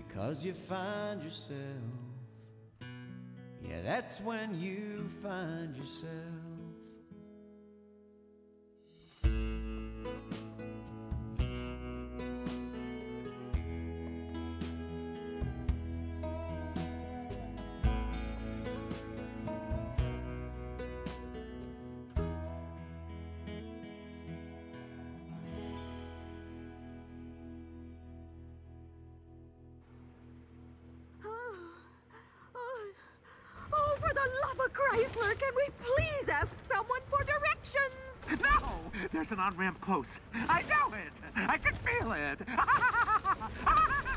'cause you find yourself. Yeah, that's when you find yourself. Chrysler, can we please ask someone for directions? No! There's an on-ramp close. I know it! I can feel it!